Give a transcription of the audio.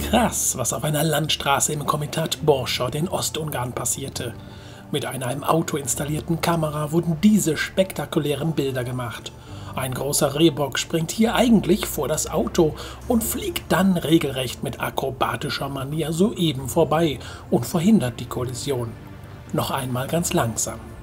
Krass, was auf einer Landstraße im Komitat Borschod in Ostungarn passierte. Mit einer im Auto installierten Kamera wurden diese spektakulären Bilder gemacht. Ein großer Rehbock springt hier eigentlich vor das Auto und fliegt dann regelrecht mit akrobatischer Manier soeben vorbei und verhindert die Kollision. Noch einmal ganz langsam.